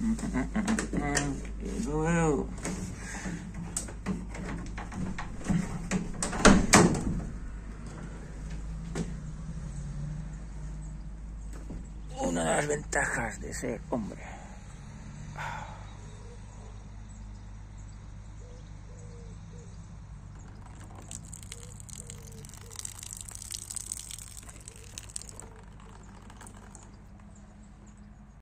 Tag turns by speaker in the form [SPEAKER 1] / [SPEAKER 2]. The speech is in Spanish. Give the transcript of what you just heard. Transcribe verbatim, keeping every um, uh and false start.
[SPEAKER 1] Y luego una de las ventajas de ser hombre.